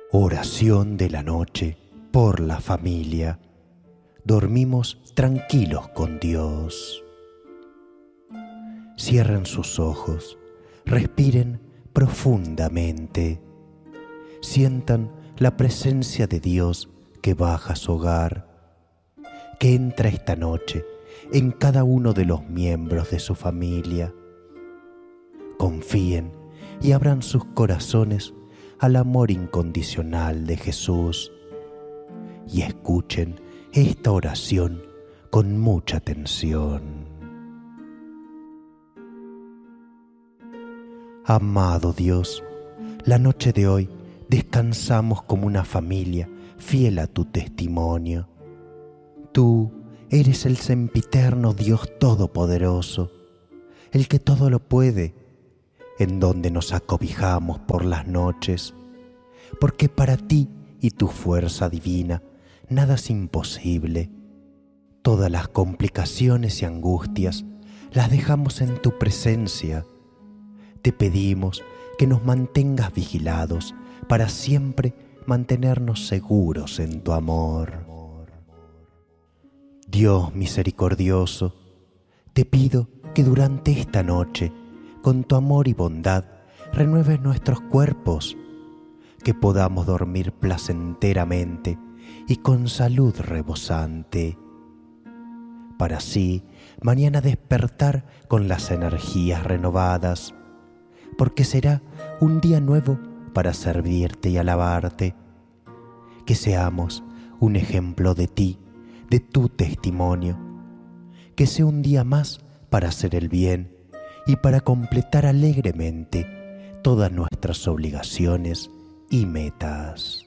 Oración de la noche por la familia. Dormimos tranquilos con Dios. Cierren sus ojos, respiren profundamente. Sientan la presencia de Dios que baja a su hogar, que entra esta noche en cada uno de los miembros de su familia. Confíen y abran sus corazones al amor incondicional de Jesús y escuchen esta oración con mucha atención. Amado Dios, la noche de hoy descansamos como una familia fiel a tu testimonio. Tú eres el sempiterno Dios Todopoderoso, el que todo lo puede, en donde nos acobijamos por las noches, porque para ti y tu fuerza divina nada es imposible. Todas las complicaciones y angustias las dejamos en tu presencia. Te pedimos que nos mantengas vigilados para siempre mantenernos seguros en tu amor. Dios misericordioso, te pido que durante esta noche, con tu amor y bondad, renueves nuestros cuerpos, que podamos dormir placenteramente y con salud rebosante, para así mañana despertar con las energías renovadas, porque será un día nuevo para servirte y alabarte. Que seamos un ejemplo de ti, de tu testimonio, que sea un día más para hacer el bien y para completar alegremente todas nuestras obligaciones y metas.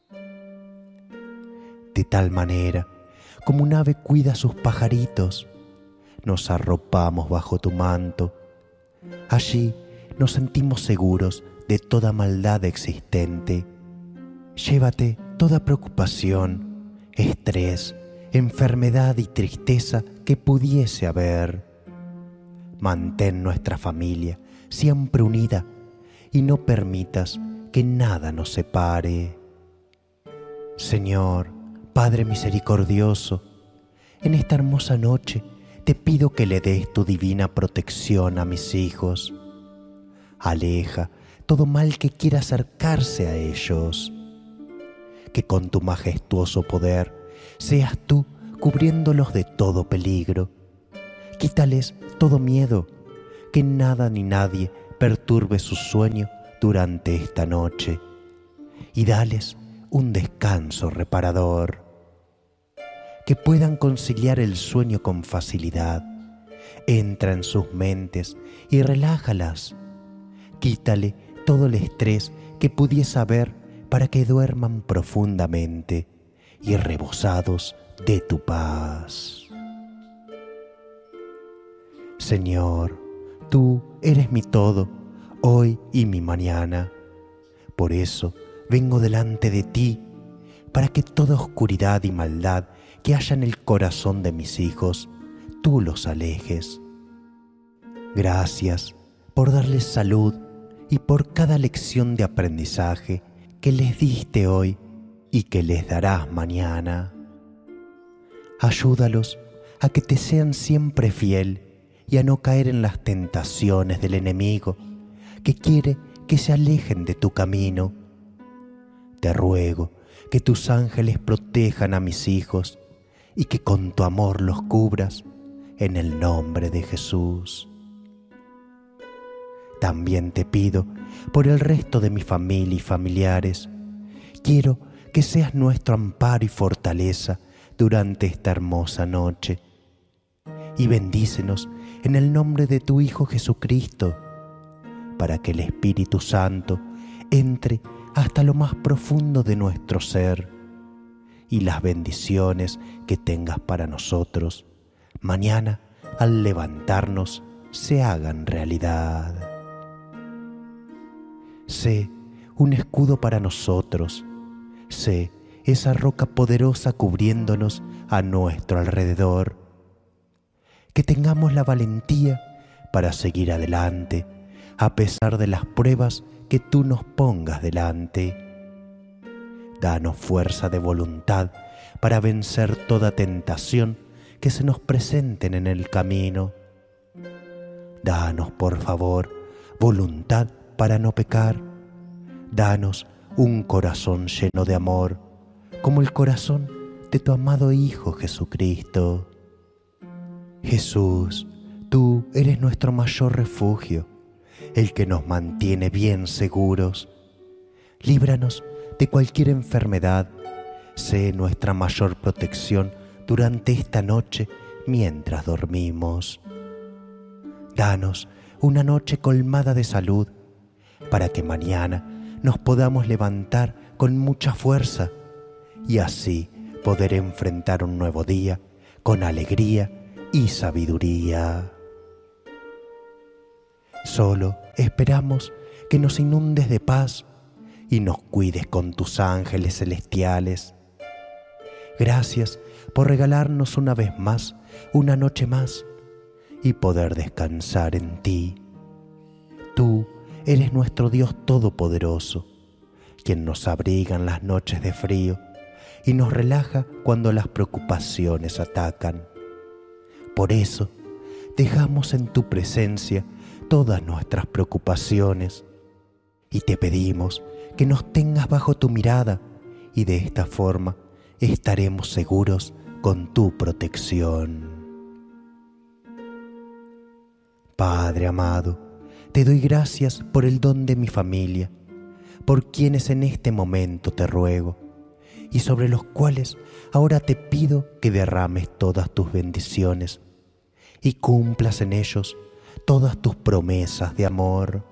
De tal manera, como un ave cuida a sus pajaritos, nos arropamos bajo tu manto. Allí nos sentimos seguros de toda maldad existente. Llévate toda preocupación, estrés, enfermedad y tristeza que pudiese haber. Mantén nuestra familia siempre unida y no permitas que nada nos separe. Señor, Padre misericordioso, en esta hermosa noche te pido que le des tu divina protección a mis hijos. Aleja todo mal que quiera acercarse a ellos. Que con tu majestuoso poder seas tú cubriéndolos de todo peligro. Quítales todo miedo, que nada ni nadie perturbe su sueño durante esta noche, y dales un descanso reparador. Que puedan conciliar el sueño con facilidad. Entra en sus mentes y relájalas. Quítale todo el estrés que pudiese haber para que duerman profundamente y rebosados de tu paz. Señor, tú eres mi todo, hoy y mi mañana. Por eso vengo delante de ti, para que toda oscuridad y maldad que haya en el corazón de mis hijos, tú los alejes. Gracias por darles salud y por cada lección de aprendizaje que les diste hoy y que les darás mañana. Ayúdalos a que te sean siempre fiel y a no caer en las tentaciones del enemigo, que quiere que se alejen de tu camino. Te ruego que tus ángeles protejan a mis hijos y que con tu amor los cubras en el nombre de Jesús. También te pido por el resto de mi familia y familiares. Quiero que seas nuestro amparo y fortaleza durante esta hermosa noche. Y bendícenos en el nombre de tu Hijo Jesucristo, para que el Espíritu Santo entre hasta lo más profundo de nuestro ser, y las bendiciones que tengas para nosotros mañana al levantarnos se hagan realidad. Sé un escudo para nosotros, sé esa roca poderosa cubriéndonos a nuestro alrededor. Que tengamos la valentía para seguir adelante a pesar de las pruebas que tú nos pongas delante. Danos fuerza de voluntad para vencer toda tentación que se nos presenten en el camino. Danos, por favor, voluntad para no pecar. Danos un corazón lleno de amor, como el corazón de tu amado Hijo Jesucristo. Jesús, tú eres nuestro mayor refugio, el que nos mantiene bien seguros. Líbranos de cualquier enfermedad. Sé nuestra mayor protección durante esta noche mientras dormimos. Danos una noche colmada de salud, para que mañana nos podamos levantar con mucha fuerza y así poder enfrentar un nuevo día con alegría y sabiduría. Solo esperamos que nos inundes de paz y nos cuides con tus ángeles celestiales. Gracias por regalarnos una vez más, una noche más, y poder descansar en ti. Tú eres nuestro Dios Todopoderoso, quien nos abriga en las noches de frío y nos relaja cuando las preocupaciones atacan. Por eso, dejamos en tu presencia todas nuestras preocupaciones y te pedimos que nos tengas bajo tu mirada, y de esta forma estaremos seguros con tu protección. Padre amado, te doy gracias por el don de mi familia, por quienes en este momento te ruego, y sobre los cuales ahora te pido que derrames todas tus bendiciones y cumplas en ellos todas tus promesas de amor.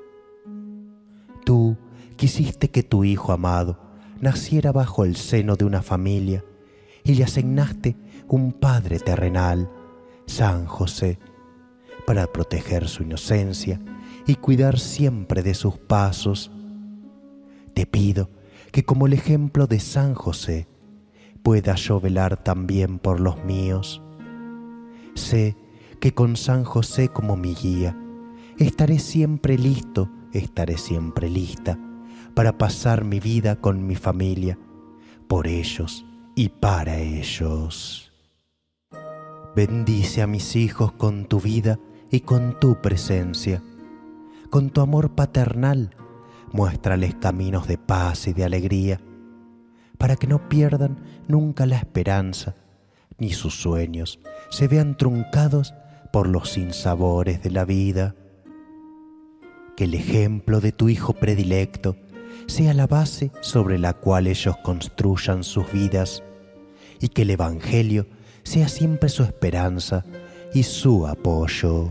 Tú quisiste que tu Hijo amado naciera bajo el seno de una familia y le asignaste un Padre terrenal, San José, para proteger su inocencia y cuidar siempre de sus pasos. Te pido que como el ejemplo de San José pueda yo velar también por los míos. Sé que con San José como mi guía estaré siempre listo, estaré siempre lista para pasar mi vida con mi familia, por ellos y para ellos. Bendice a mis hijos con tu vida y con tu presencia. Con tu amor paternal, muéstrales caminos de paz y de alegría, para que no pierdan nunca la esperanza, ni sus sueños se vean truncados por los sinsabores de la vida. Que el ejemplo de tu Hijo predilecto sea la base sobre la cual ellos construyan sus vidas, y que el Evangelio sea siempre su esperanza y su apoyo.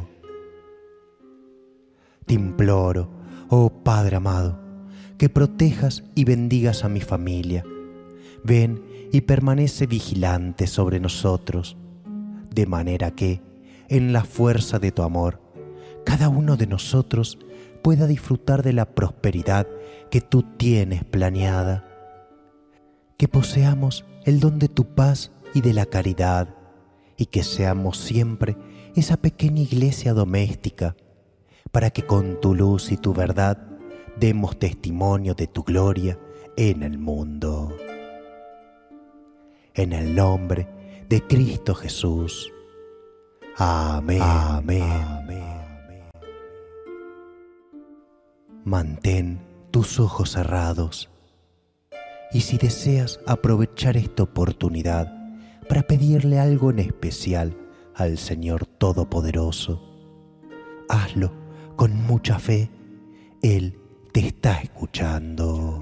Te imploro, oh Padre amado, que protejas y bendigas a mi familia. Ven y permanece vigilante sobre nosotros, de manera que, en la fuerza de tu amor, cada uno de nosotros pueda disfrutar de la prosperidad que tú tienes planeada. Que poseamos el don de tu paz y de la caridad, y que seamos siempre esa pequeña iglesia doméstica, para que con tu luz y tu verdad demos testimonio de tu gloria en el mundo. En el nombre de Cristo Jesús. Amén. Amén. Amén. Mantén tus ojos cerrados, y si deseas aprovechar esta oportunidad para pedirle algo en especial al Señor Todopoderoso, hazlo con mucha fe. Él te está escuchando.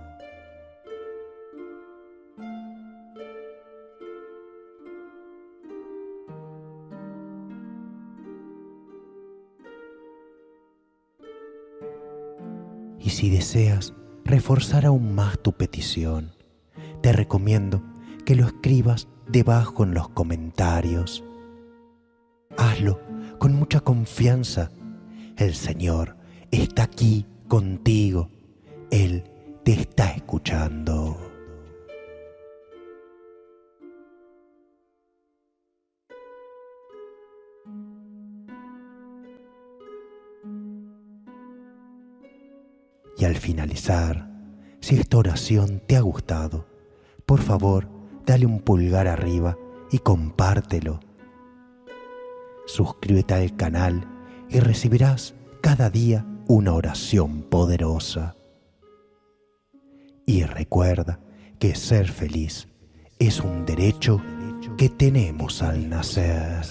Y si deseas reforzar aún más tu petición, te recomiendo que lo escribas debajo en los comentarios. Hazlo con mucha confianza. El Señor está aquí contigo. Él te está escuchando. Y al finalizar, Si esta oración te ha gustado, por favor, dale un pulgar arriba y compártelo. Suscríbete al canal y recibirás cada día una oración poderosa. Y recuerda que ser feliz es un derecho que tenemos al nacer.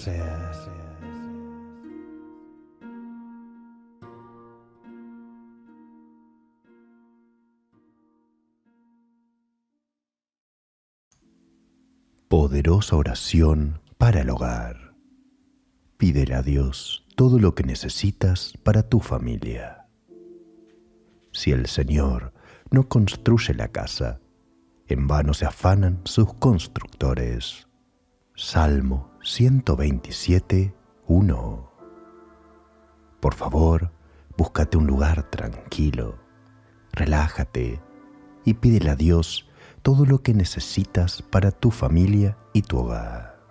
Poderosa oración para el hogar. Pídele a Dios todo lo que necesitas para tu familia. Si el Señor no construye la casa, en vano se afanan sus constructores. Salmo 127, 1. Por favor, búscate un lugar tranquilo, relájate y pídele a Dios todo lo que necesitas para tu familia y tu hogar.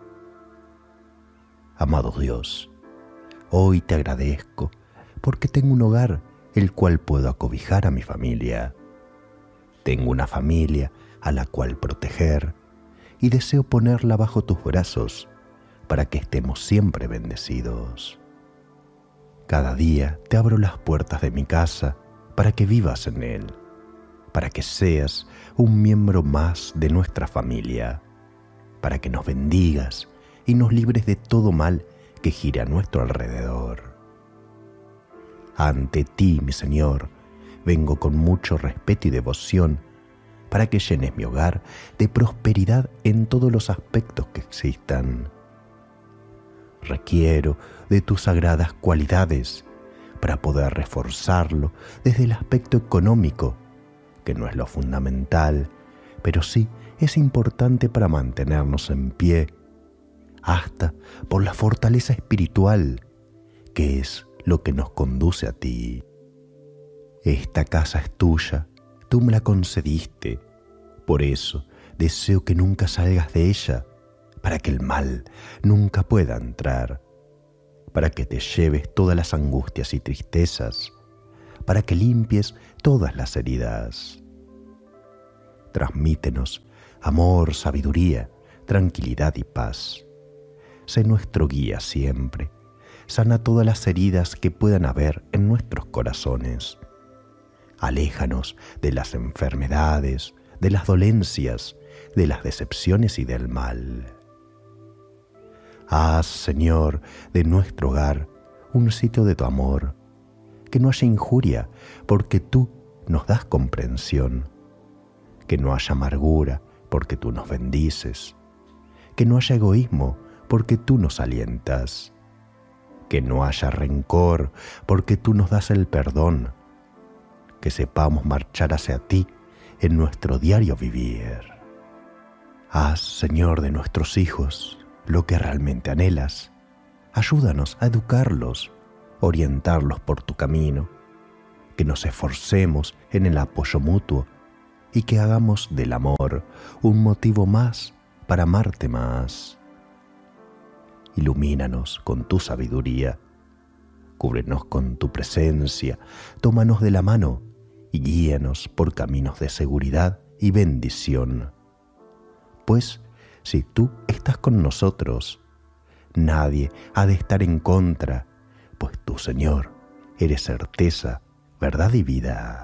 Amado Dios, hoy te agradezco porque tengo un hogar el cual puedo acobijar a mi familia. Tengo una familia a la cual proteger y deseo ponerla bajo tus brazos para que estemos siempre bendecidos. Cada día te abro las puertas de mi casa para que vivas en él, para que seas un miembro más de nuestra familia, para que nos bendigas y nos libres de todo mal que gire a nuestro alrededor. Ante ti, mi Señor, vengo con mucho respeto y devoción para que llenes mi hogar de prosperidad en todos los aspectos que existan. Requiero de tus sagradas cualidades para poder reforzarlo desde el aspecto económico, que no es lo fundamental, pero sí es importante para mantenernos en pie, hasta por la fortaleza espiritual, que es lo que nos conduce a ti. Esta casa es tuya, tú me la concediste, por eso deseo que nunca salgas de ella, para que el mal nunca pueda entrar, para que te lleves todas las angustias y tristezas, para que limpies todas las heridas. Transmítenos amor, sabiduría, tranquilidad y paz. Sé nuestro guía siempre. Sana todas las heridas que puedan haber en nuestros corazones. Aléjanos de las enfermedades, de las dolencias, de las decepciones y del mal. Haz, Señor, de nuestro hogar un sitio de tu amor, que no haya injuria, porque tú nos das comprensión, que no haya amargura, porque tú nos bendices, que no haya egoísmo, porque tú nos alientas, que no haya rencor, porque tú nos das el perdón, que sepamos marchar hacia ti en nuestro diario vivir. Haz, Señor, de nuestros hijos lo que realmente anhelas. Ayúdanos a educarlos, orientarlos por tu camino, que nos esforcemos en el apoyo mutuo y que hagamos del amor un motivo más para amarte más. Ilumínanos con tu sabiduría, cúbrenos con tu presencia, tómanos de la mano y guíanos por caminos de seguridad y bendición. Pues si tú estás con nosotros, nadie ha de estar en contra, pues tú, Señor, eres certeza, verdad y vida.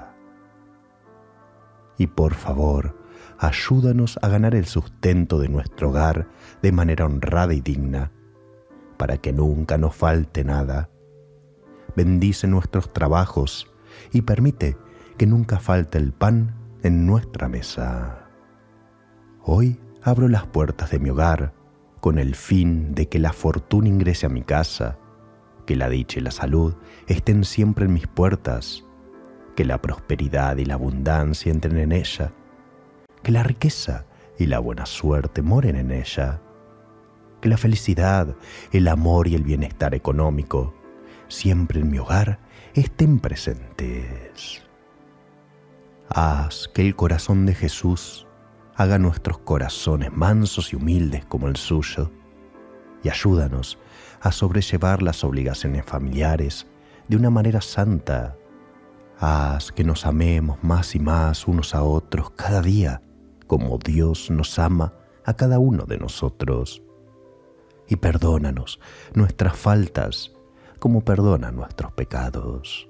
Y por favor, ayúdanos a ganar el sustento de nuestro hogar de manera honrada y digna, para que nunca nos falte nada. Bendice nuestros trabajos y permite que nunca falte el pan en nuestra mesa. Hoy abro las puertas de mi hogar con el fin de que la fortuna ingrese a mi casa, que la dicha y la salud estén siempre en mis puertas, que la prosperidad y la abundancia entren en ella, que la riqueza y la buena suerte moren en ella, que la felicidad, el amor y el bienestar económico siempre en mi hogar estén presentes. Haz que el corazón de Jesús haga nuestros corazones mansos y humildes como el suyo, y ayúdanos a sobrellevar las obligaciones familiares de una manera santa, Haz que nos amemos más y más unos a otros cada día, como Dios nos ama a cada uno de nosotros. Y perdónanos nuestras faltas, como perdona nuestros pecados.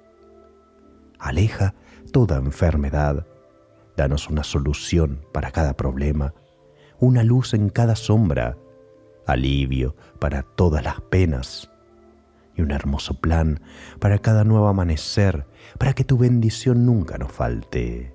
Aleja toda enfermedad, danos una solución para cada problema, una luz en cada sombra, alivio para todas las penas y un hermoso plan para cada nuevo amanecer, para que tu bendición nunca nos falte.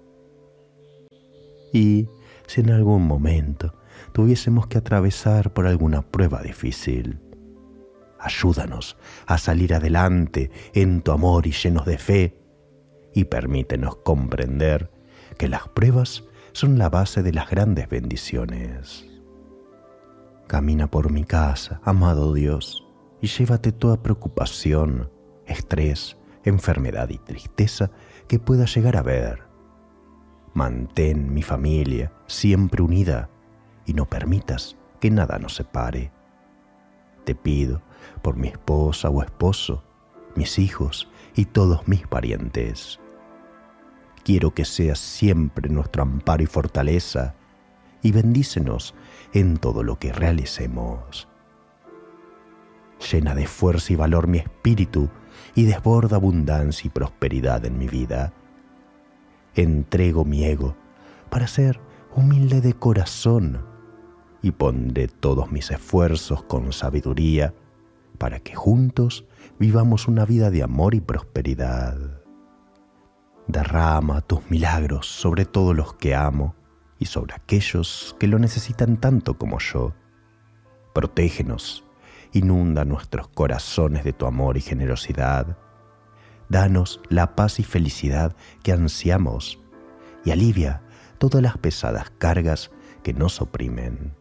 Y si en algún momento tuviésemos que atravesar por alguna prueba difícil, ayúdanos a salir adelante en tu amor y llenos de fe, y permítenos comprender que las pruebas son la base de las grandes bendiciones. Camina por mi casa, amado Dios, y llévate toda preocupación, estrés, enfermedad y tristeza que pueda llegar a ver. Mantén mi familia siempre unida y no permitas que nada nos separe. Te pido por mi esposa o esposo, mis hijos y todos mis parientes. Quiero que seas siempre nuestro amparo y fortaleza, y bendícenos en todo lo que realicemos. Llena de fuerza y valor mi espíritu y desborda abundancia y prosperidad en mi vida. Entrego mi ego para ser humilde de corazón y pondré todos mis esfuerzos con sabiduría para que juntos vivamos una vida de amor y prosperidad. Derrama tus milagros sobre todos los que amo y sobre aquellos que lo necesitan tanto como yo. Protégenos, inunda nuestros corazones de tu amor y generosidad. Danos la paz y felicidad que ansiamos y alivia todas las pesadas cargas que nos oprimen.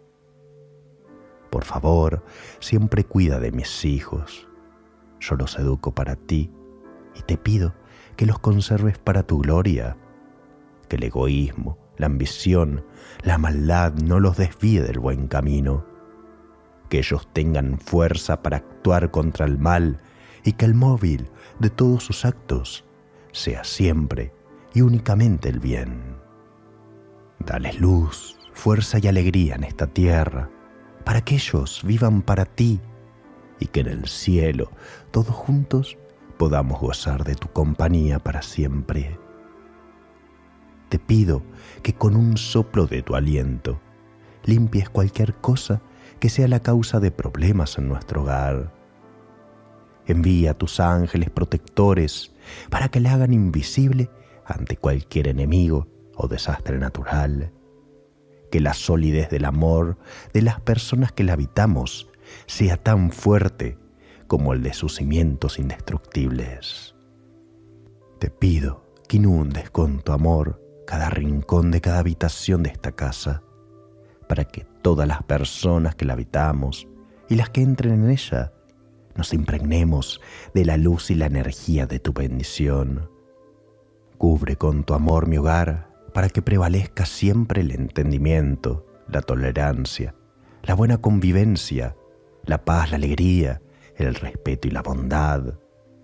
Por favor, siempre cuida de mis hijos. Yo los educo para ti y te pido que los conserves para tu gloria, que el egoísmo, la ambición, la maldad no los desvíe del buen camino, que ellos tengan fuerza para actuar contra el mal y que el móvil de todos sus actos sea siempre y únicamente el bien. Dales luz, fuerza y alegría en esta tierra, para que ellos vivan para ti y que en el cielo, todos juntos, podamos gozar de tu compañía para siempre. Te pido que con un soplo de tu aliento limpies cualquier cosa que sea la causa de problemas en nuestro hogar. Envía a tus ángeles protectores para que la hagan invisible ante cualquier enemigo o desastre natural. Que la solidez del amor de las personas que la habitamos sea tan fuerte como el de sus cimientos indestructibles. Te pido que inundes con tu amor cada rincón de cada habitación de esta casa, para que todas las personas que la habitamos y las que entren en ella nos impregnemos de la luz y la energía de tu bendición. Cubre con tu amor mi hogar para que prevalezca siempre el entendimiento, la tolerancia, la buena convivencia, la paz, la alegría, el respeto y la bondad.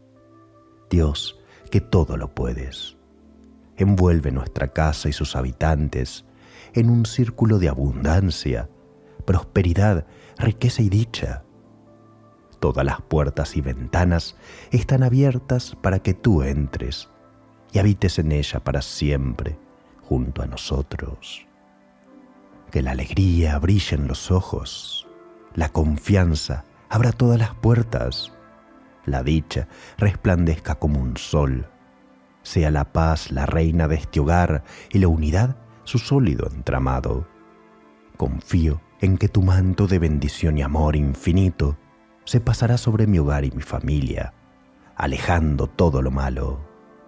Dios, que todo lo puedes, envuelve nuestra casa y sus habitantes en un círculo de abundancia, prosperidad, riqueza y dicha. Todas las puertas y ventanas están abiertas para que tú entres y habites en ella para siempre, junto a nosotros. Que la alegría brille en los ojos, la confianza abra todas las puertas, la dicha resplandezca como un sol, sea la paz la reina de este hogar y la unidad su sólido entramado. Confío en que tu manto de bendición y amor infinito se pasará sobre mi hogar y mi familia, alejando todo lo malo.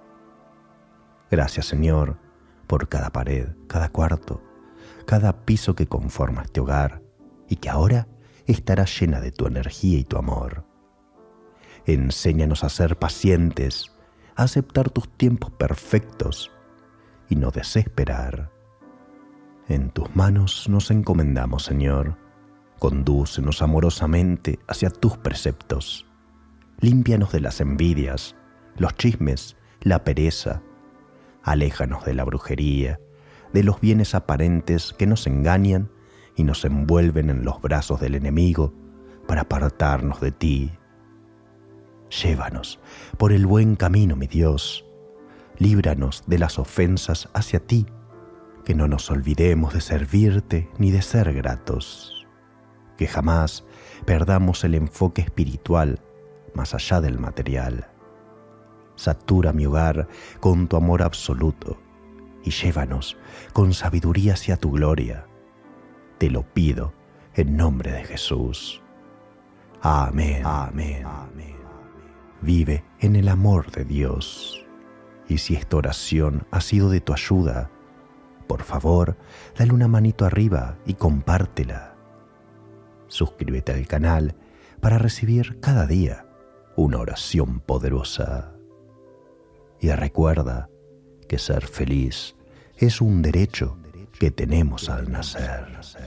Gracias, Señor, por cada pared, cada cuarto, cada piso que conforma este hogar y que ahora estará llena de tu energía y tu amor. Enséñanos a ser pacientes, a aceptar tus tiempos perfectos y no desesperar. En tus manos nos encomendamos, Señor. Condúcenos amorosamente hacia tus preceptos. Límpianos de las envidias, los chismes la pereza. Aléjanos de la brujería, de los bienes aparentes que nos engañan y nos envuelven en los brazos del enemigo para apartarnos de ti. Llévanos por el buen camino, mi Dios. Líbranos de las ofensas hacia ti, que no nos olvidemos de servirte ni de ser gratos. Que jamás perdamos el enfoque espiritual más allá del material. Satura mi hogar con tu amor absoluto y llévanos con sabiduría hacia tu gloria. Te lo pido en nombre de Jesús. Amén. Amén. Amén. Vive en el amor de Dios. Y si esta oración ha sido de tu ayuda, por favor, dale una manito arriba y compártela. Suscríbete al canal para recibir cada día una oración poderosa. Y recuerda que ser feliz es un derecho que tenemos al nacer.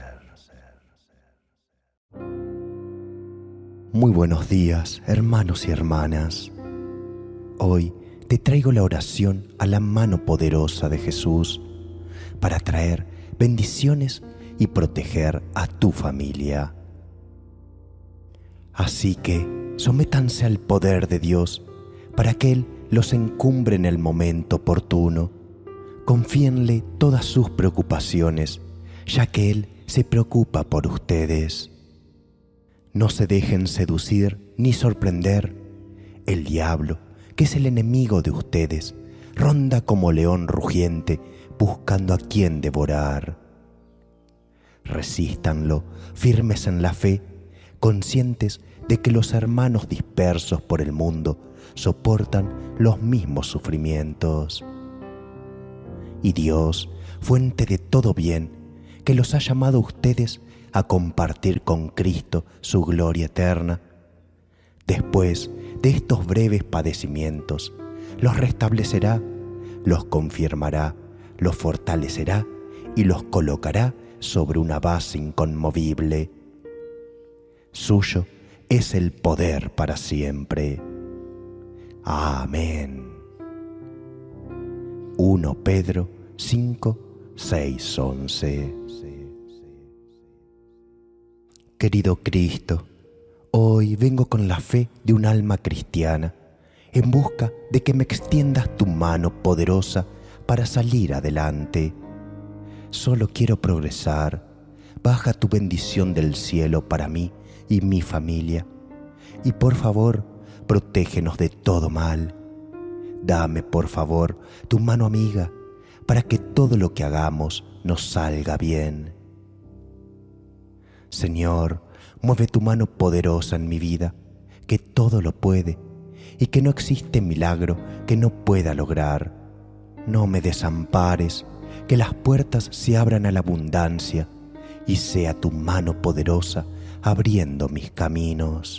Muy buenos días, hermanos y hermanas. Hoy te traigo la oración a la mano poderosa de Jesús para traer bendiciones y proteger a tu familia. Así que sométanse al poder de Dios para que Él los encumbre en el momento oportuno. Confíenle todas sus preocupaciones, ya que Él se preocupa por ustedes. No se dejen seducir ni sorprender. El diablo, que es el enemigo de ustedes, ronda como león rugiente buscando a quien devorar. Resístanlo, firmes en la fe, conscientes de que los hermanos dispersos por el mundo soportan los mismos sufrimientos. Y Dios, fuente de todo bien, que los ha llamado a ustedes a compartir con Cristo su gloria eterna, después de estos breves padecimientos, los restablecerá, los confirmará, los fortalecerá y los colocará sobre una base inconmovible. Suyo es el poder para siempre. Amén. 1 Pedro 5, 6, 11. Querido Cristo, hoy vengo con la fe de un alma cristiana en busca de que me extiendas tu mano poderosa para salir adelante. Solo quiero progresar. Baja tu bendición del cielo para mí y mi familia. Y por favor, protégenos de todo mal. Dame, por favor, tu mano amiga para que todo lo que hagamos nos salga bien. Señor, mueve tu mano poderosa en mi vida, que todo lo puede y que no existe milagro que no pueda lograr. No me desampares, que las puertas se abran a la abundancia y sea tu mano poderosa abriendo mis caminos.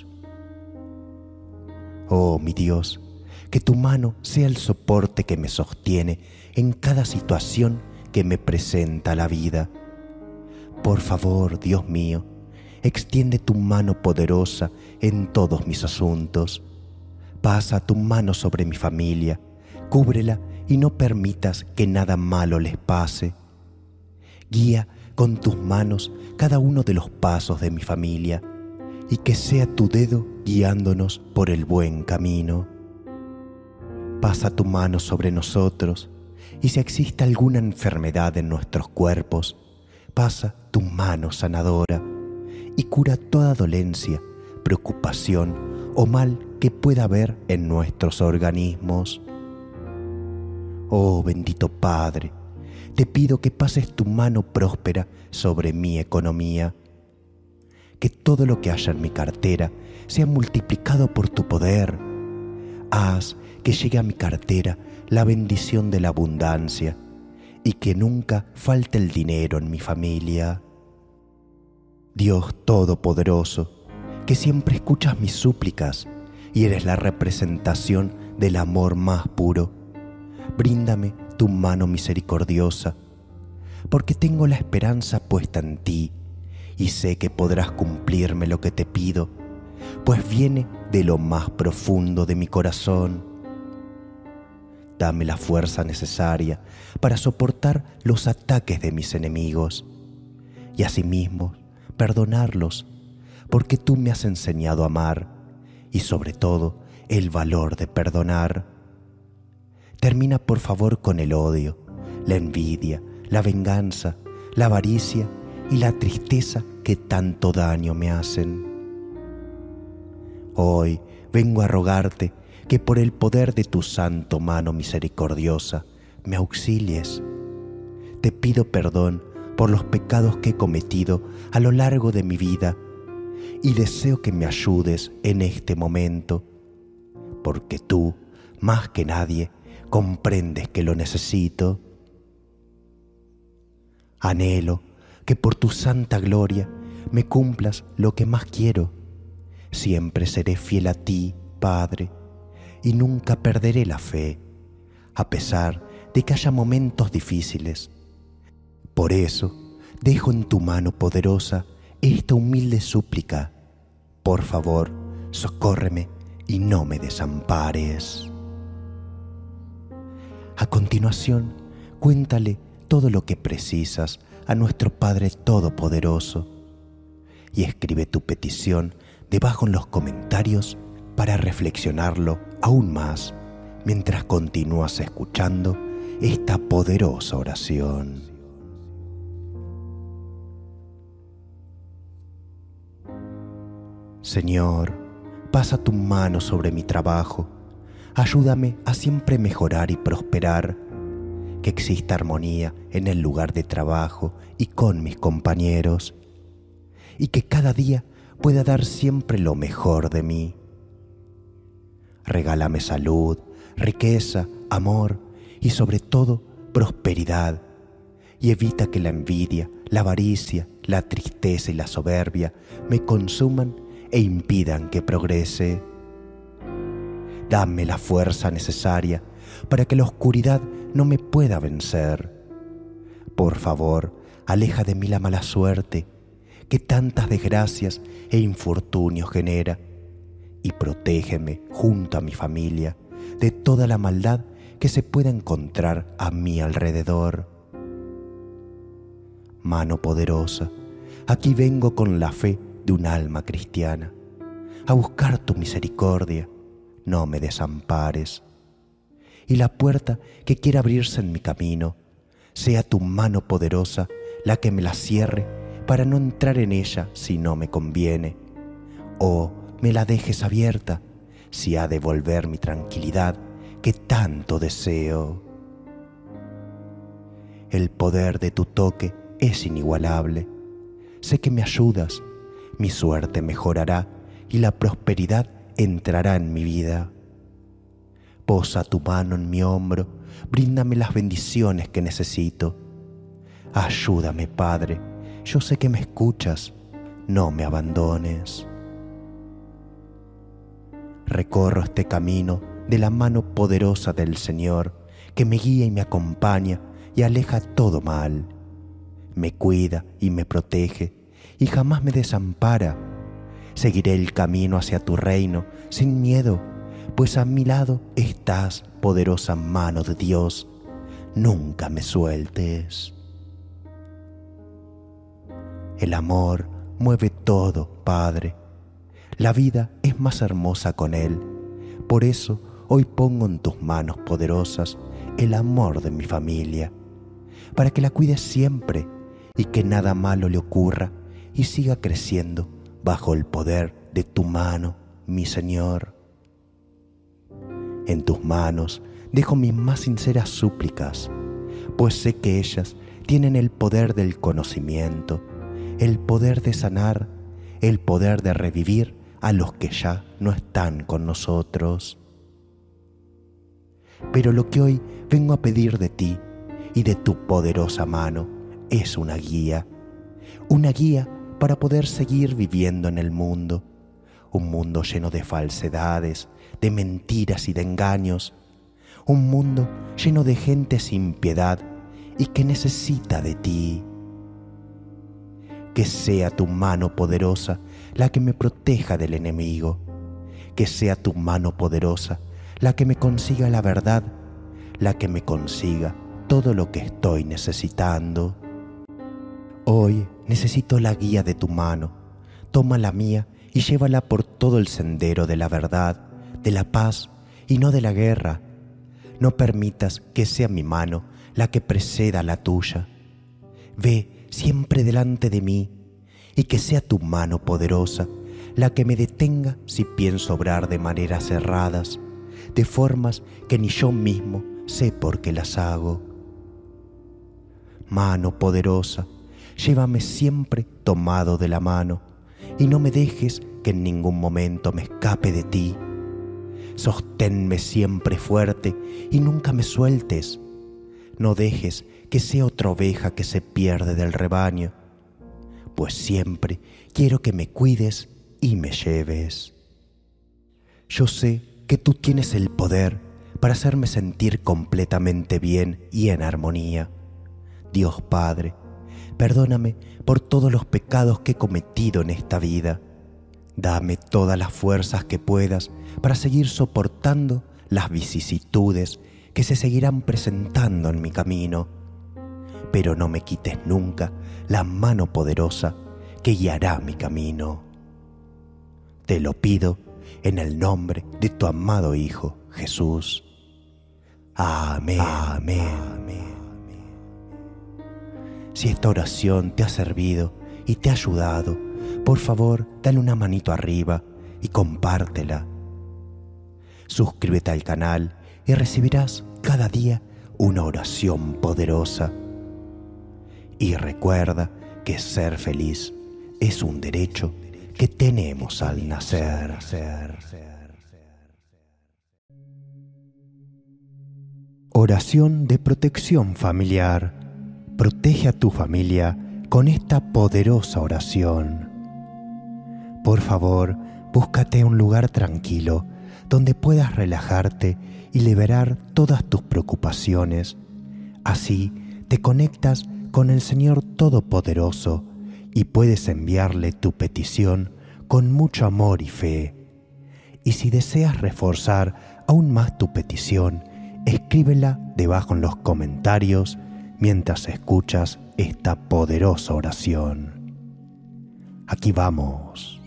Oh, mi Dios, que tu mano sea el soporte que me sostiene en cada situación que me presenta la vida. Por favor, Dios mío, extiende tu mano poderosa en todos mis asuntos. Pasa tu mano sobre mi familia, cúbrela y no permitas que nada malo les pase. Guía con tus manos cada uno de los pasos de mi familia y que sea tu dedo guiándonos por el buen camino. Pasa tu mano sobre nosotros y si existe alguna enfermedad en nuestros cuerpos, pasa tu mano sanadora y cura toda dolencia, preocupación o mal que pueda haber en nuestros organismos. Oh bendito Padre, te pido que pases tu mano próspera sobre mi economía, que todo lo que haya en mi cartera sea multiplicado por tu poder. Haz que llegue a mi cartera la bendición de la abundancia y que nunca falte el dinero en mi familia. Dios Todopoderoso, que siempre escuchas mis súplicas y eres la representación del amor más puro, bríndame tu mano misericordiosa, porque tengo la esperanza puesta en ti y sé que podrás cumplirme lo que te pido, pues viene de lo más profundo de mi corazón. Dame la fuerza necesaria para soportar los ataques de mis enemigos y asimismo perdonarlos, porque tú me has enseñado a amar y sobre todo el valor de perdonar. Termina por favor con el odio, la envidia, la venganza, la avaricia y la tristeza que tanto daño me hacen. Hoy vengo a rogarte que por el poder de tu santo mano misericordiosa me auxilies. Te pido perdón por los pecados que he cometido a lo largo de mi vida y deseo que me ayudes en este momento, porque tú, más que nadie, comprendes que lo necesito. Anhelo que por tu santa gloria me cumplas lo que más quiero. Siempre seré fiel a ti, Padre, y nunca perderé la fe, a pesar de que haya momentos difíciles. Por eso, dejo en tu mano poderosa esta humilde súplica. Por favor, socórreme y no me desampares. A continuación, cuéntale todo lo que precisas a nuestro Padre Todopoderoso y escribe tu petición debajo en los comentarios para reflexionarlo aún más mientras continúas escuchando esta poderosa oración. Señor, pasa tu mano sobre mi trabajo. Ayúdame a siempre mejorar y prosperar. Que exista armonía en el lugar de trabajo y con mis compañeros. Y que cada día pueda dar siempre lo mejor de mí. Regálame salud, riqueza, amor y sobre todo prosperidad. Y evita que la envidia, la avaricia, la tristeza y la soberbia me consuman e impidan que progrese. Dame la fuerza necesaria para que la oscuridad no me pueda vencer. Por favor, aleja de mí la mala suerte que tantas desgracias e infortunios genera y protégeme junto a mi familia de toda la maldad que se pueda encontrar a mi alrededor. Mano poderosa, aquí vengo con la fe de un alma cristiana a buscar tu misericordia. No me desampares. Y la puerta que quiera abrirse en mi camino, sea tu mano poderosa la que me la cierre para no entrar en ella si no me conviene, o me la dejes abierta si ha de volver mi tranquilidad que tanto deseo. El poder de tu toque es inigualable. Sé que me ayudas, mi suerte mejorará y la prosperidad entrará en mi vida. Posa tu mano en mi hombro, bríndame las bendiciones que necesito. Ayúdame, Padre, yo sé que me escuchas, no me abandones. Recorro este camino de la mano poderosa del Señor, que me guía y me acompaña y aleja todo mal. Me cuida y me protege y jamás me desampara. Seguiré el camino hacia tu reino sin miedo, pues a mi lado estás, poderosa mano de Dios. Nunca me sueltes. El amor mueve todo, Padre. La vida es más hermosa con Él. Por eso hoy pongo en tus manos poderosas el amor de mi familia, para que la cuides siempre y que nada malo le ocurra y siga creciendo bajo el poder de tu mano, mi Señor. En tus manos dejo mis más sinceras súplicas, pues sé que ellas tienen el poder del conocimiento, el poder de sanar, el poder de revivir a los que ya no están con nosotros. Pero lo que hoy vengo a pedir de ti y de tu poderosa mano es una guía para poder seguir viviendo en el mundo, un mundo lleno de falsedades, de mentiras y de engaños, un mundo lleno de gente sin piedad y que necesita de ti. Que sea tu mano poderosa la que me proteja del enemigo, que sea tu mano poderosa la que me consiga la verdad, la que me consiga todo lo que estoy necesitando. Hoy necesito la guía de tu mano. Toma la mía y llévala por todo el sendero de la verdad, de la paz y no de la guerra. No permitas que sea mi mano la que preceda a la tuya. Ve siempre delante de mí y que sea tu mano poderosa la que me detenga si pienso obrar de maneras erradas, de formas que ni yo mismo sé por qué las hago. Mano poderosa, llévame siempre tomado de la mano y no me dejes que en ningún momento me escape de ti. Sosténme siempre fuerte y nunca me sueltes. No dejes que sea otra oveja que se pierde del rebaño, pues siempre quiero que me cuides y me lleves. Yo sé que tú tienes el poder para hacerme sentir completamente bien y en armonía. Dios Padre, perdóname por todos los pecados que he cometido en esta vida. Dame todas las fuerzas que puedas para seguir soportando las vicisitudes que se seguirán presentando en mi camino. Pero no me quites nunca la mano poderosa que guiará mi camino. Te lo pido en el nombre de tu amado Hijo, Jesús. Amén. Amén. Si esta oración te ha servido y te ha ayudado, por favor, dale una manito arriba y compártela. Suscríbete al canal y recibirás cada día una oración poderosa. Y recuerda que ser feliz es un derecho que tenemos al nacer. Oración de protección familiar. Protege a tu familia con esta poderosa oración. Por favor, búscate un lugar tranquilo donde puedas relajarte y liberar todas tus preocupaciones. Así te conectas con el Señor Todopoderoso y puedes enviarle tu petición con mucho amor y fe. Y si deseas reforzar aún más tu petición, escríbela debajo en los comentarios mientras escuchas esta poderosa oración. Aquí vamos.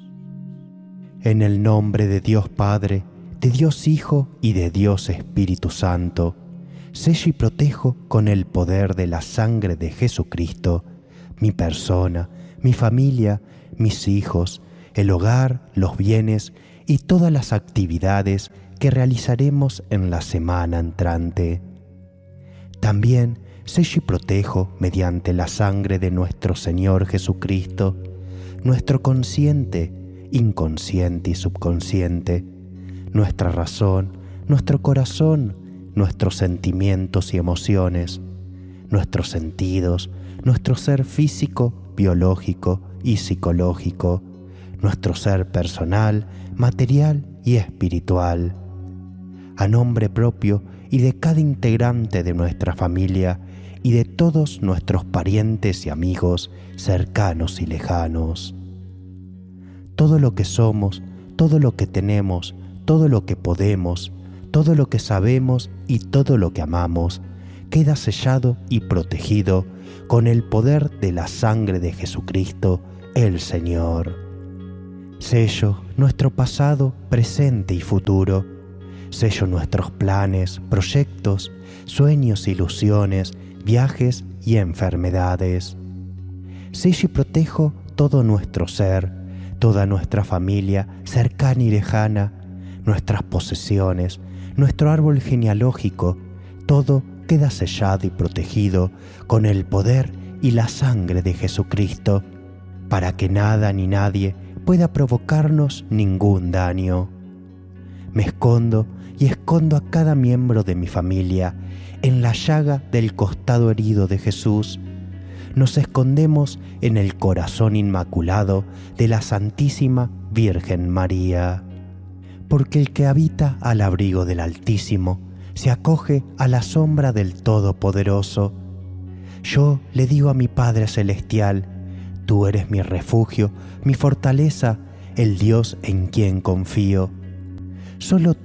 En el nombre de Dios Padre, de Dios Hijo y de Dios Espíritu Santo, sello y protejo con el poder de la sangre de Jesucristo mi persona, mi familia, mis hijos, el hogar, los bienes y todas las actividades que realizaremos en la semana entrante. También sello y protejo mediante la sangre de nuestro Señor Jesucristo, nuestro consciente, inconsciente y subconsciente, nuestra razón, nuestro corazón, nuestros sentimientos y emociones, nuestros sentidos, nuestro ser físico, biológico y psicológico, nuestro ser personal, material y espiritual. A nombre propio y de cada integrante de nuestra familia y de todos nuestros parientes y amigos cercanos y lejanos. Todo lo que somos, todo lo que tenemos, todo lo que podemos, todo lo que sabemos y todo lo que amamos, queda sellado y protegido con el poder de la sangre de Jesucristo, el Señor. Sello nuestro pasado, presente y futuro. Sello nuestros planes, proyectos, sueños, ilusiones, viajes y enfermedades. Sello y protejo todo nuestro ser, toda nuestra familia cercana y lejana, nuestras posesiones, nuestro árbol genealógico, todo queda sellado y protegido con el poder y la sangre de Jesucristo, para que nada ni nadie pueda provocarnos ningún daño. Me escondo y escondo a cada miembro de mi familia en la llaga del costado herido de Jesús. Nos escondemos en el corazón inmaculado de la Santísima Virgen María. Porque el que habita al abrigo del Altísimo se acoge a la sombra del Todopoderoso. Yo le digo a mi Padre Celestial: tú eres mi refugio, mi fortaleza, el Dios en quien confío. Solo tú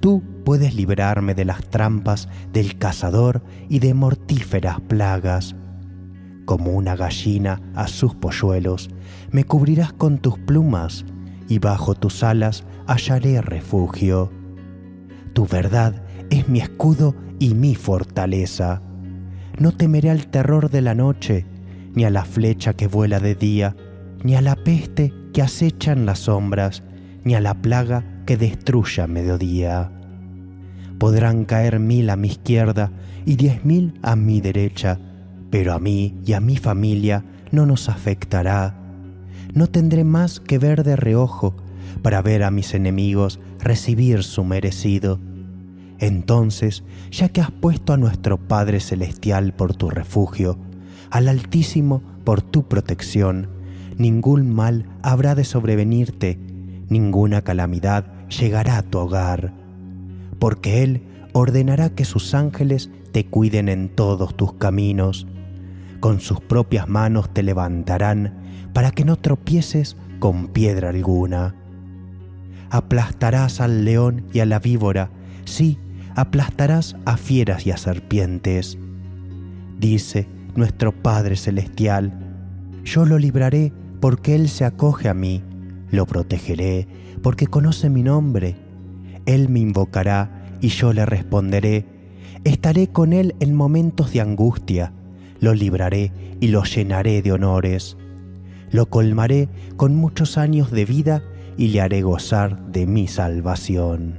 puedes librarme de las trampas del cazador y de mortíferas plagas. Como una gallina a sus polluelos, me cubrirás con tus plumas, y bajo tus alas hallaré refugio. Tu verdad es mi escudo y mi fortaleza. No temeré al terror de la noche, ni a la flecha que vuela de día, ni a la peste que acecha en las sombras, ni a la plaga que destruya a mediodía. Podrán caer 1000 a mi izquierda y 10.000 a mi derecha, pero a mí y a mi familia no nos afectará. No tendré más que ver de reojo para ver a mis enemigos recibir su merecido. Entonces, ya que has puesto a nuestro Padre Celestial por tu refugio, al Altísimo por tu protección, ningún mal habrá de sobrevenirte, ninguna calamidad llegará a tu hogar, porque Él ordenará que sus ángeles te cuiden en todos tus caminos. Con sus propias manos te levantarán para que no tropieces con piedra alguna. Aplastarás al león y a la víbora, sí, aplastarás a fieras y a serpientes. Dice nuestro Padre Celestial: yo lo libraré porque Él se acoge a mí, lo protegeré porque conoce mi nombre. Él me invocará y yo le responderé. Estaré con Él en momentos de angustia, lo libraré y lo llenaré de honores. Lo colmaré con muchos años de vida y le haré gozar de mi salvación.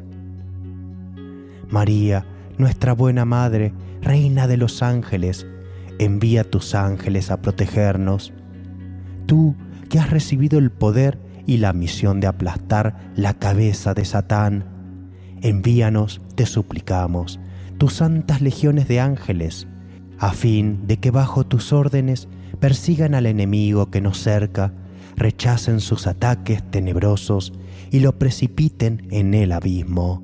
María, nuestra buena Madre, Reina de los ángeles, envía tus ángeles a protegernos. Tú, que has recibido el poder y la misión de aplastar la cabeza de Satán, envíanos, te suplicamos, tus santas legiones de ángeles, a fin de que bajo tus órdenes persigan al enemigo que nos cerca, rechacen sus ataques tenebrosos y lo precipiten en el abismo.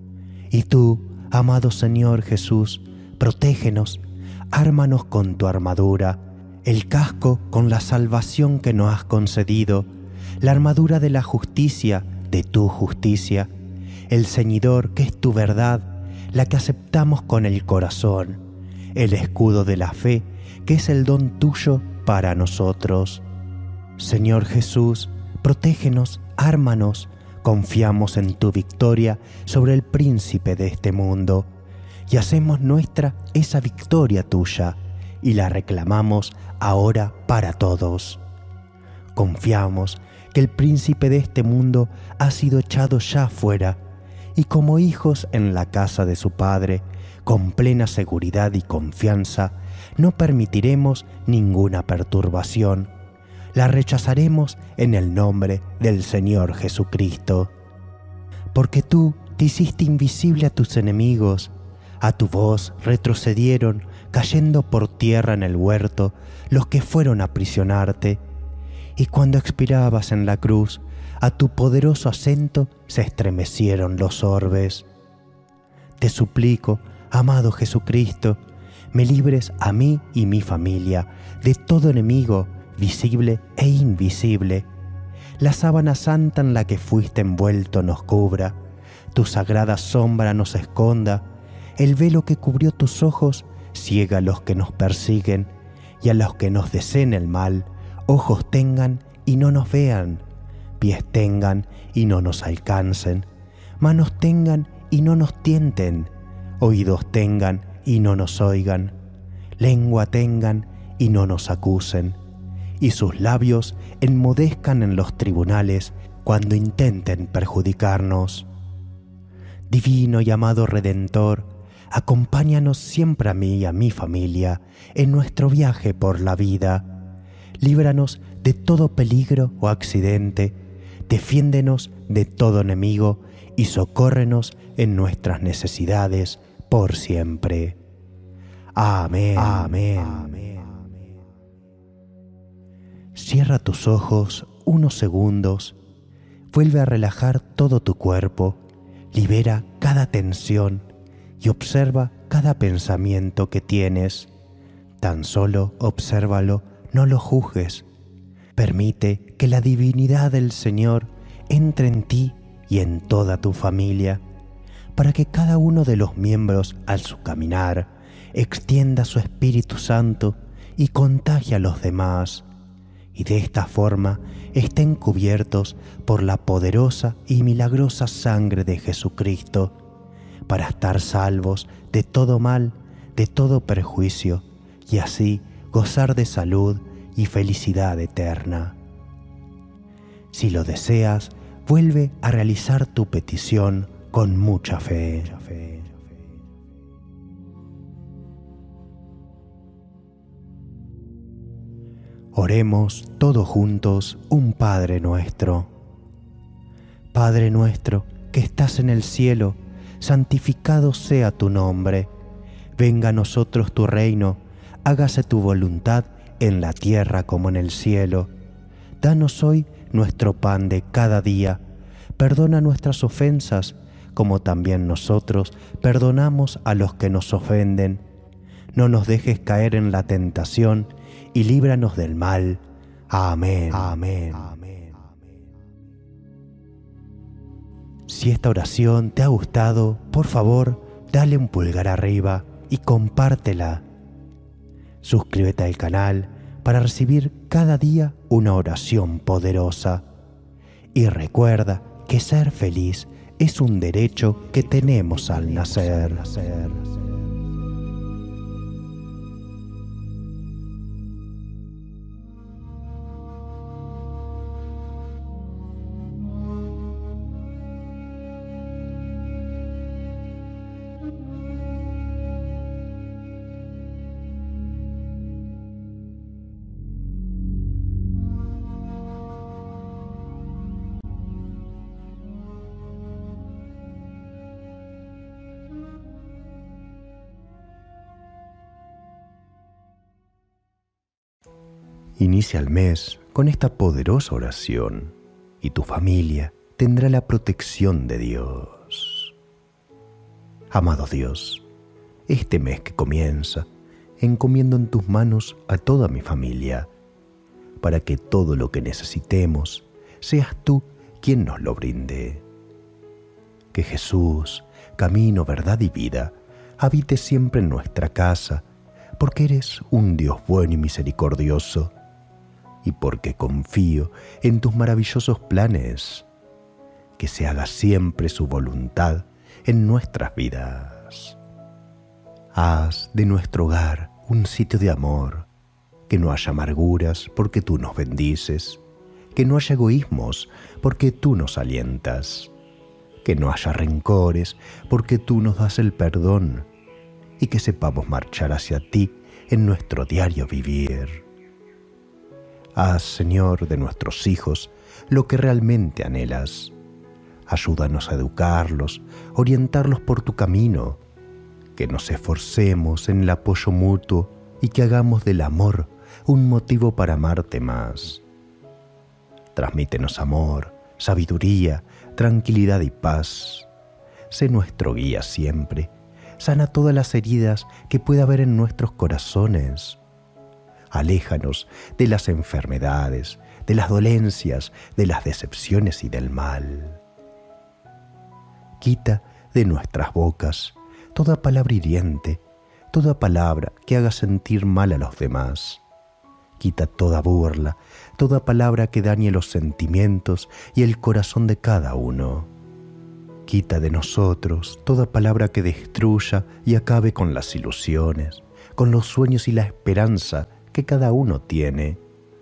Y tú, amado Señor Jesús, protégenos, ármanos con tu armadura, el casco con la salvación que nos has concedido, la armadura de la justicia, de tu justicia, el ceñidor que es tu verdad, la que aceptamos con el corazón, el escudo de la fe, que es el don tuyo para nosotros. Señor Jesús, protégenos, ármanos, confiamos en tu victoria sobre el príncipe de este mundo, y hacemos nuestra esa victoria tuya, y la reclamamos ahora para todos. Confiamos que el príncipe de este mundo ha sido echado ya fuera, y como hijos en la casa de su Padre, con plena seguridad y confianza, no permitiremos ninguna perturbación. La rechazaremos en el nombre del Señor Jesucristo. Porque tú te hiciste invisible a tus enemigos, a tu voz retrocedieron, cayendo por tierra en el huerto, los que fueron a aprisionarte. Y cuando expirabas en la cruz, a tu poderoso acento se estremecieron los orbes. Te suplico, amado Jesucristo, me libres a mí y mi familia de todo enemigo, visible e invisible. La sábana santa en la que fuiste envuelto nos cubra, tu sagrada sombra nos esconda, el velo que cubrió tus ojos ciega a los que nos persiguen, y a los que nos deseen el mal, ojos tengan y no nos vean, pies tengan y no nos alcancen, manos tengan y no nos tienten, oídos tengan y no nos oigan, lengua tengan y no nos acusen, y sus labios enmudezcan en los tribunales cuando intenten perjudicarnos. Divino y amado Redentor, acompáñanos siempre a mí y a mi familia en nuestro viaje por la vida. Líbranos de todo peligro o accidente, defiéndenos de todo enemigo y socórrenos en nuestras necesidades por siempre. Amén. Amén. Amén. Cierra tus ojos unos segundos, vuelve a relajar todo tu cuerpo, libera cada tensión y observa cada pensamiento que tienes. Tan solo obsérvalo, no lo juzgues. Permite que la divinidad del Señor entre en ti y en toda tu familia, para que cada uno de los miembros al su caminar extienda su Espíritu Santo y contagie a los demás, y de esta forma estén cubiertos por la poderosa y milagrosa sangre de Jesucristo, para estar salvos de todo mal, de todo perjuicio, y así gozar de salud y felicidad eterna. Si lo deseas, vuelve a realizar tu petición con mucha fe. Oremos todos juntos un Padre Nuestro. Padre nuestro que estás en el cielo, santificado sea tu nombre. Venga a nosotros tu reino, hágase tu voluntad en la tierra como en el cielo. Danos hoy nuestro pan de cada día. Perdona nuestras ofensas, como también nosotros perdonamos a los que nos ofenden. No nos dejes caer en la tentación y líbranos del mal. Amén. Amén. Si esta oración te ha gustado, por favor, dale un pulgar arriba y compártela. Suscríbete al canal para recibir cada día una oración poderosa. Y recuerda que ser feliz es un derecho que tenemos al nacer. Inicia el mes con esta poderosa oración y tu familia tendrá la protección de Dios. Amado Dios, este mes que comienza, encomiendo en tus manos a toda mi familia, para que todo lo que necesitemos seas tú quien nos lo brinde. Que Jesús, camino, verdad y vida, habite siempre en nuestra casa, porque eres un Dios bueno y misericordioso, y porque confío en tus maravillosos planes, que se haga siempre su voluntad en nuestras vidas. Haz de nuestro hogar un sitio de amor, que no haya amarguras porque tú nos bendices, que no haya egoísmos porque tú nos alientas, que no haya rencores porque tú nos das el perdón, y que sepamos marchar hacia ti en nuestro diario vivir. Haz, Señor, de nuestros hijos lo que realmente anhelas. Ayúdanos a educarlos, orientarlos por tu camino, que nos esforcemos en el apoyo mutuo y que hagamos del amor un motivo para amarte más. Transmítenos amor, sabiduría, tranquilidad y paz. Sé nuestro guía siempre. Sana todas las heridas que pueda haber en nuestros corazones. Aléjanos de las enfermedades, de las dolencias, de las decepciones y del mal. Quita de nuestras bocas toda palabra hiriente, toda palabra que haga sentir mal a los demás. Quita toda burla, toda palabra que dañe los sentimientos y el corazón de cada uno. Quita de nosotros toda palabra que destruya y acabe con las ilusiones, con los sueños y la esperanza que cada uno tiene.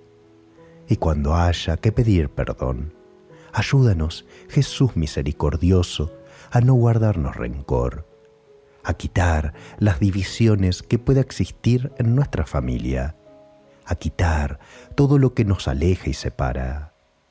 Y cuando haya que pedir perdón, ayúdanos, Jesús misericordioso, a no guardarnos rencor, a quitar las divisiones que pueda existir en nuestra familia, a quitar todo lo que nos aleja y separa.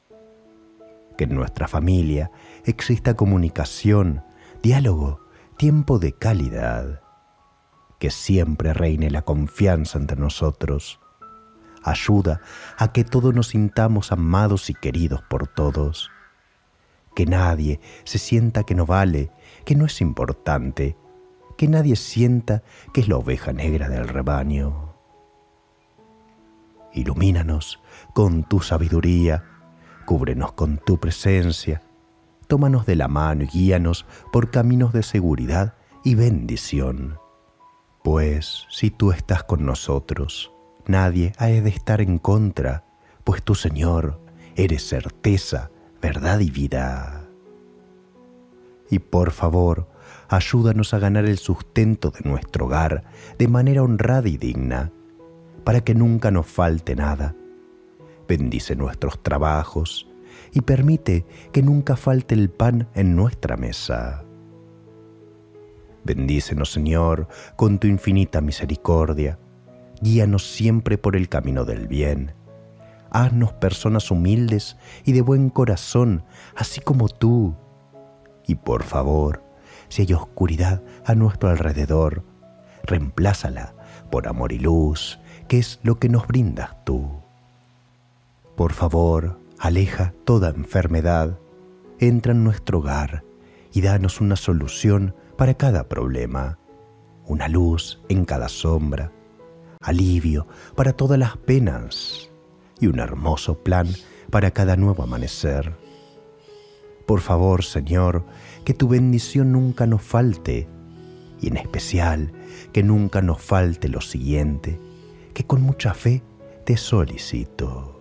Que en nuestra familia exista comunicación, diálogo, tiempo de calidad. Que siempre reine la confianza entre nosotros. Ayuda a que todos nos sintamos amados y queridos por todos. Que nadie se sienta que no vale, que no es importante. Que nadie sienta que es la oveja negra del rebaño. Ilumínanos con tu sabiduría, cúbrenos con tu presencia, tómanos de la mano y guíanos por caminos de seguridad y bendición. Pues si tú estás con nosotros, nadie ha de estar en contra, pues tú, Señor, eres certeza, verdad y vida. Y por favor, ayúdanos a ganar el sustento de nuestro hogar de manera honrada y digna, para que nunca nos falte nada. Bendice nuestros trabajos y permite que nunca falte el pan en nuestra mesa. Bendícenos, Señor, con tu infinita misericordia. Guíanos siempre por el camino del bien. Haznos personas humildes y de buen corazón, así como tú. Y por favor, si hay oscuridad a nuestro alrededor, reemplázala por amor y luz, que es lo que nos brindas tú. Por favor, aleja toda enfermedad, entra en nuestro hogar y danos una solución para cada problema, una luz en cada sombra, alivio para todas las penas y un hermoso plan para cada nuevo amanecer. Por favor, Señor, que tu bendición nunca nos falte, y en especial que nunca nos falte lo siguiente, que con mucha fe te solicito.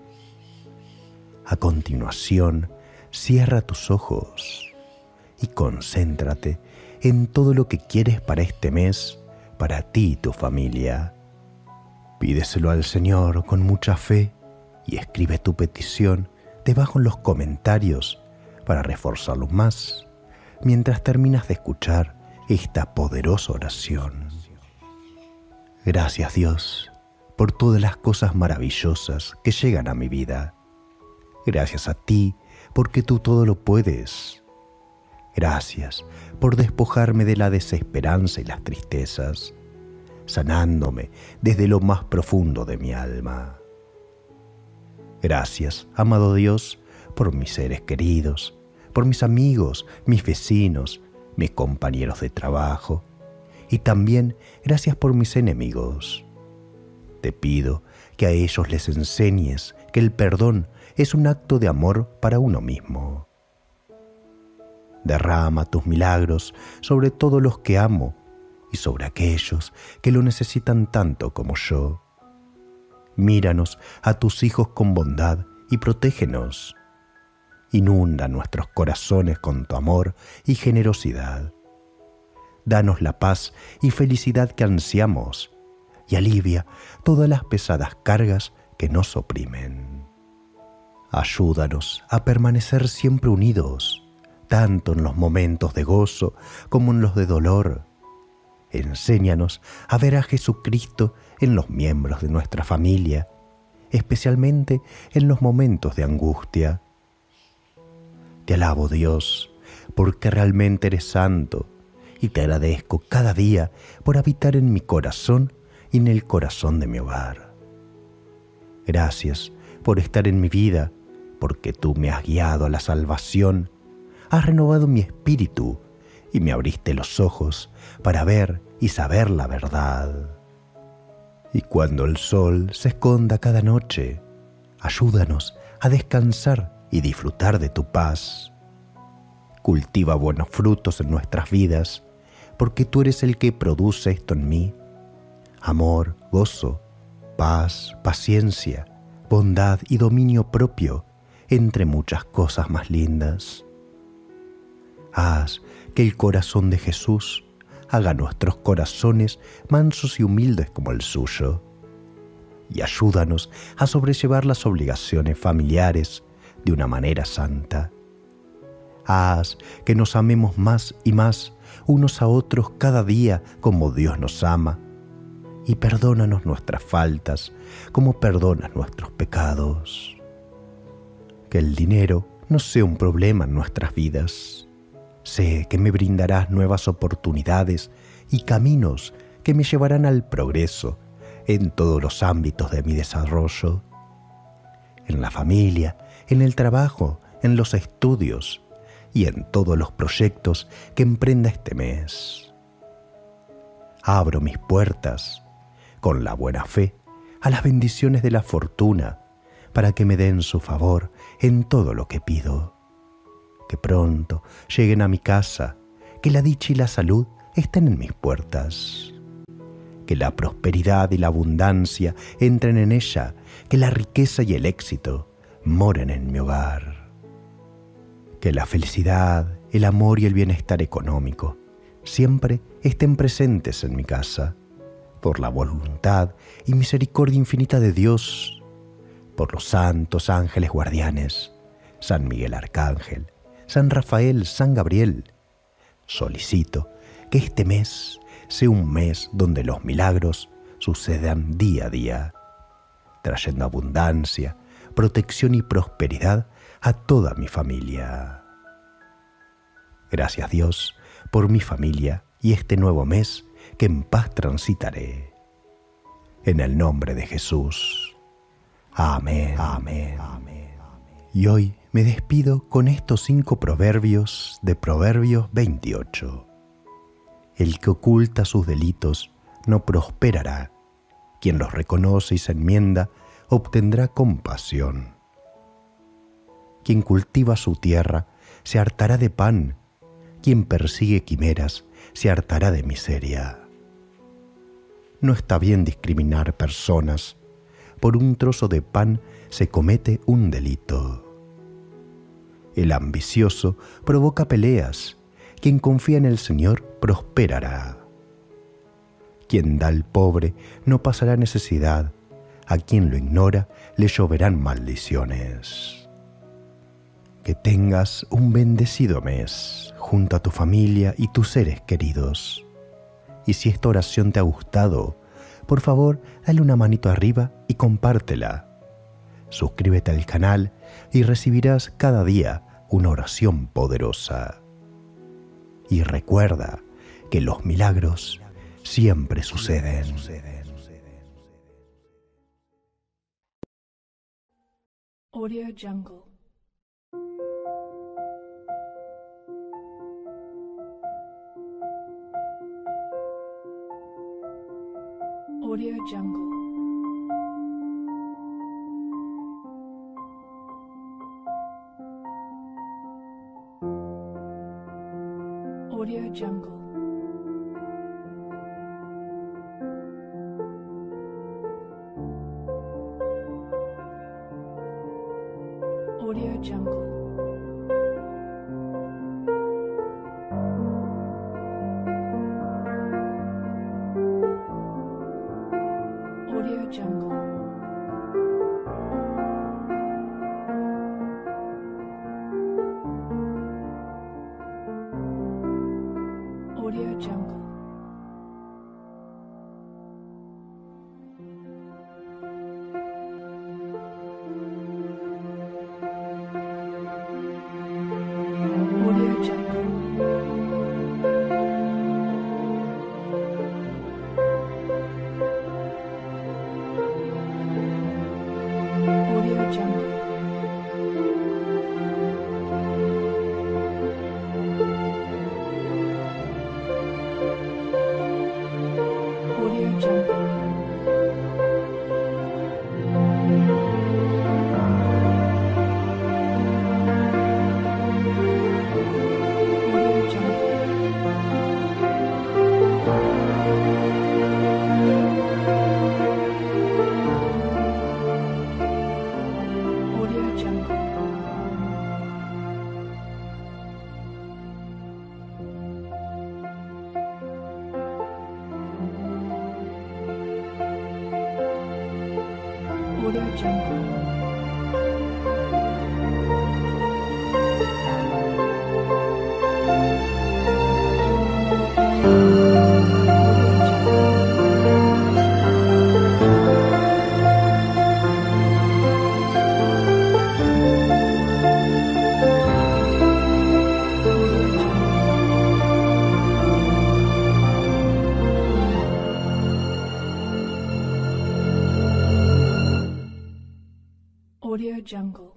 A continuación, cierra tus ojos y concéntrate en todo lo que quieres para este mes, para ti y tu familia. Pídeselo al Señor con mucha fe y escribe tu petición debajo en los comentarios para reforzarlo más mientras terminas de escuchar esta poderosa oración. Gracias, Dios, por todas las cosas maravillosas que llegan a mi vida. Gracias a ti porque tú todo lo puedes. Gracias por despojarme de la desesperanza y las tristezas, sanándome desde lo más profundo de mi alma. Gracias, amado Dios, por mis seres queridos, por mis amigos, mis vecinos, mis compañeros de trabajo, y también gracias por mis enemigos. Te pido que a ellos les enseñes que el perdón es un acto de amor para uno mismo. Derrama tus milagros sobre todos los que amo y sobre aquellos que lo necesitan tanto como yo. Míranos a tus hijos con bondad y protégenos. Inunda nuestros corazones con tu amor y generosidad. Danos la paz y felicidad que ansiamos y alivia todas las pesadas cargas que nos oprimen. Ayúdanos a permanecer siempre unidos, tanto en los momentos de gozo como en los de dolor. Enséñanos a ver a Jesucristo en los miembros de nuestra familia, especialmente en los momentos de angustia. Te alabo, Dios, porque realmente eres santo, y te agradezco cada día por habitar en mi corazón y en el corazón de mi hogar. Gracias por estar en mi vida, porque tú me has guiado a la salvación, has renovado mi espíritu y me abriste los ojos para ver y saber la verdad. Y cuando el sol se esconda cada noche, ayúdanos a descansar y disfrutar de tu paz. Cultiva buenos frutos en nuestras vidas, porque tú eres el que produce esto en mí: amor, gozo, paz, paciencia, bondad y dominio propio, entre muchas cosas más lindas. Haz que el corazón de Jesús haga nuestros corazones mansos y humildes como el suyo, y ayúdanos a sobrellevar las obligaciones familiares de una manera santa. Haz que nos amemos más y más unos a otros cada día como Dios nos ama, y perdónanos nuestras faltas como perdonas nuestros pecados. Que el dinero no sea un problema en nuestras vidas. Sé que me brindarás nuevas oportunidades y caminos que me llevarán al progreso en todos los ámbitos de mi desarrollo, en la familia, en el trabajo, en los estudios y en todos los proyectos que emprenda este mes. Abro mis puertas con la buena fe a las bendiciones de la fortuna para que me den su favor en todo lo que pido. Que pronto lleguen a mi casa, que la dicha y la salud estén en mis puertas. Que la prosperidad y la abundancia entren en ella, que la riqueza y el éxito moren en mi hogar. Que la felicidad, el amor y el bienestar económico siempre estén presentes en mi casa, por la voluntad y misericordia infinita de Dios, por los santos ángeles guardianes, San Miguel Arcángel, San Rafael, San Gabriel. Solicito que este mes sea un mes donde los milagros sucedan día a día, trayendo abundancia, protección y prosperidad a toda mi familia. Gracias Dios por mi familia y este nuevo mes que en paz transitaré. En el nombre de Jesús. Amén. Amén. Amén. Y hoy me despido con estos 5 proverbios de Proverbios 28. El que oculta sus delitos no prosperará. Quien los reconoce y se enmienda obtendrá compasión. Quien cultiva su tierra se hartará de pan. Quien persigue quimeras se hartará de miseria. No está bien discriminar personas. Por un trozo de pan se comete un delito. El ambicioso provoca peleas. Quien confía en el Señor prosperará. Quien da al pobre no pasará necesidad. A quien lo ignora le lloverán maldiciones. Que tengas un bendecido mes junto a tu familia y tus seres queridos. Y si esta oración te ha gustado, por favor, dale una manito arriba y compártela. Suscríbete al canal y recibirás cada día una oración poderosa. Y recuerda que los milagros siempre suceden. Audio Jungle. Audio Jungle. Audio Jungle. Audio Jungle. Audio Jungle. Audio Jungle. Audio Jungle. Audio Jungle. Audio Jungle. Audio Jungle. Audio Jungle. Audio Jungle. Audio Jungle.